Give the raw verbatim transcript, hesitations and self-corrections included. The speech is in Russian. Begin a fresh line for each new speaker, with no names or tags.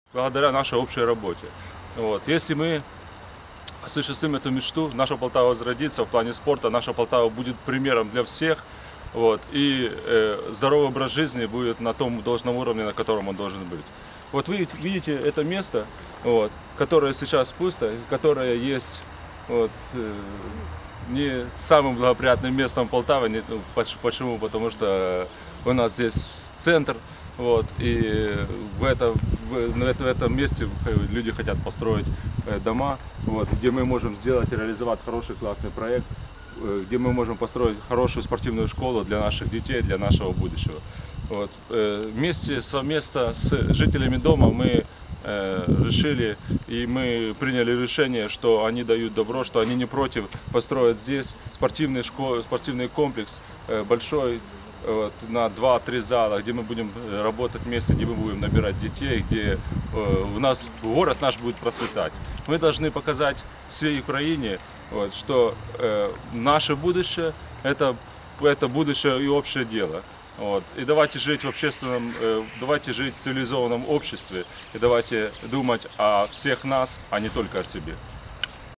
благодаря нашей общей работе. Вот. Если мы осуществим эту мечту, наша Полтава возродится в плане спорта, наша Полтава будет примером для всех. Вот, и э, здоровый образ жизни будет на том должном уровне, на котором он должен быть. Вот вы видите это место, вот, которое сейчас пусто, которое есть вот, э, не самым благоприятным местом Полтавы. Не, почему? Потому что у нас здесь центр, вот, и в, это, в, в этом месте люди хотят построить дома, вот, где мы можем сделать и реализовать хороший классный проект, где мы можем построить хорошую спортивную школу для наших детей, для нашего будущего. Вот. Вместе, совместно с жителями дома мы решили и мы приняли решение, что они дают добро, что они не против построить здесь спортивный, школ, спортивный комплекс большой, вот, на два-три зала, где мы будем работать вместе, где мы будем набирать детей, где э, у нас город наш будет процветать. Мы должны показать всей Украине, вот, что э, наше будущее это, это будущее и общее дело. Вот. И давайте жить в общественном, э, давайте жить в цивилизованном обществе, и давайте думать о всех нас, а не только о себе.